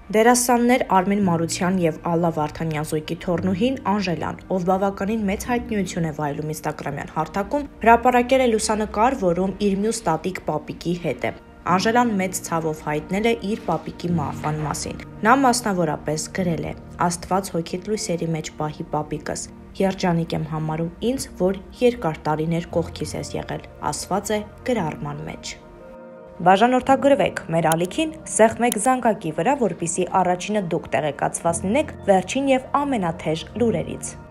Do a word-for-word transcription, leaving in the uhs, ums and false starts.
Դերասաններ Արմեն Մարության և Ալլա Վարդանյան զույգի թոռնուհին Անժելան, ով բավականին մեծ հայտնիություն է վայելում ինստագրամյան հարթակում, հրապարակել է լուսանկար, որում իր մյուս տատիկ պապիկի հետ է։ Անժելան մեծ ցավով հայտնել է իր պապիկի մահվան մասին։ Նա մասնավորապես գրել է. «Աստված հոգիդ լույսերի մեջ պահի պապիկս։ Երջանիկ եմ համարում ինձ, որ երկար տարիներ կողքիս ես եղել», ասված է գրառման մեջ։ Բաժանորդագրվեք մեր ալիքին, սեղմեք զանգակի վրա, որպեսզի առաջինը դուք տեղեկացված լինեք վերջին և ամենաթեժ լուրերից։